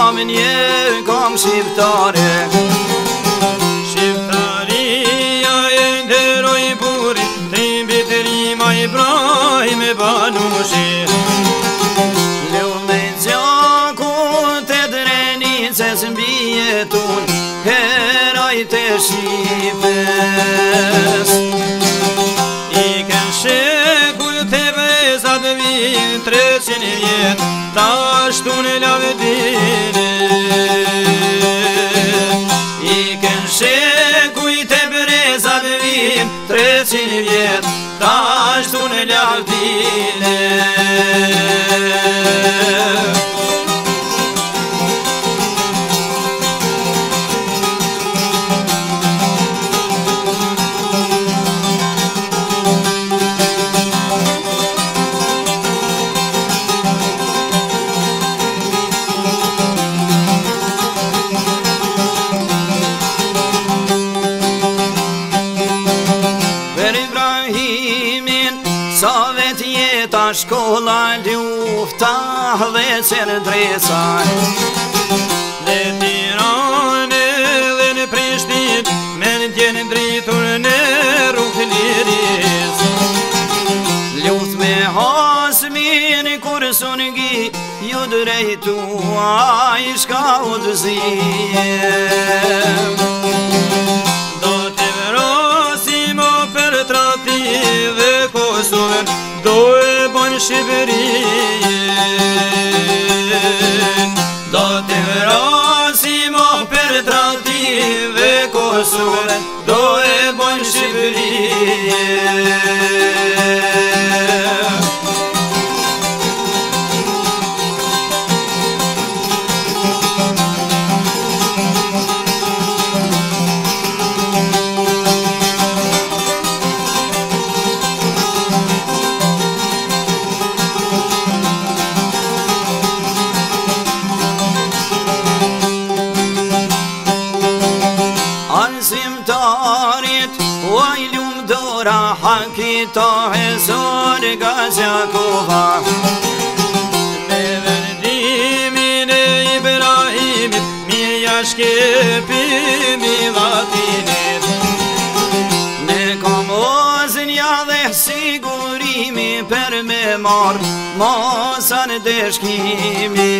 Islamin je kam shqiptare. Shqiptaria e nderoj burin, trimbit rima Ibrahim e Banushi. Lume gjaku të drenicës mbi jetun, herojt e Shqipës. I ken shekull të brezat vijin 300 vjet, tashtu në lavdine. I ken shekull të brezat vijin 300 vjet, tashtu në lavdine. Sa vet jeta shkolla lufta dhe qendresa. Dhe Tiranë dhe në Prishtinë, mendjen dritur në rrugë liris. Luft me Hasmin kur sungi ju drejtua I shka udhëzim. Do të vrasim o për trati dhe Kosovën, do e bojnë Shqipërinë. Do të vrasim o për trati dhe Kosovën, do e bojnë Shqipërinë. Arsimtarit, uaj lumdora, hakita e zorga Gjakova. Me vendimin e Ibrahimit, mirja shkepimi latinit. Ne komozën ja dhe sigurimi për me marë masan dëshkimi.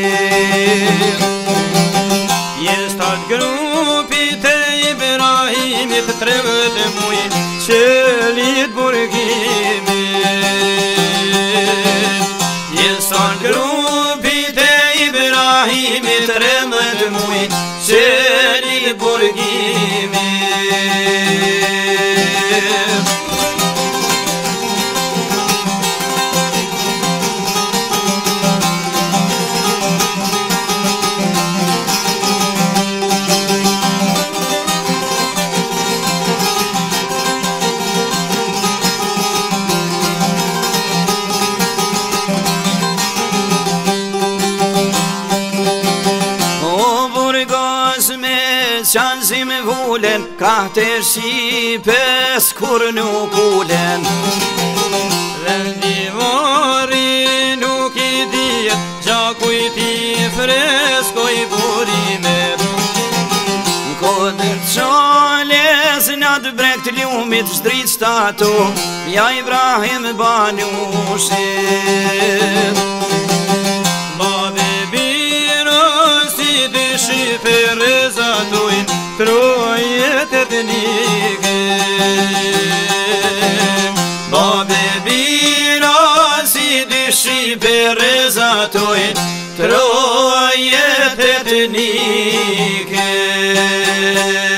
Jestat grupit e Ibrahimit 13 muj që lit burgimin. Jestat grupit e Ibrahimit 13 muj që lit burgimin. Qanësim vullen, krahtë e Shqipës kur nuk ullen. Vendivari nuk I dijet, gjakuj ti freskoj burimet. Kodër qales në të brekt ljumit shtrit shtatu, ja Ibrahim Banushit. Babe biro si dy Shqiper rezatuin, trojet e të nike. Babe biro si dy Shqiper rezatuin, trojet e të nike.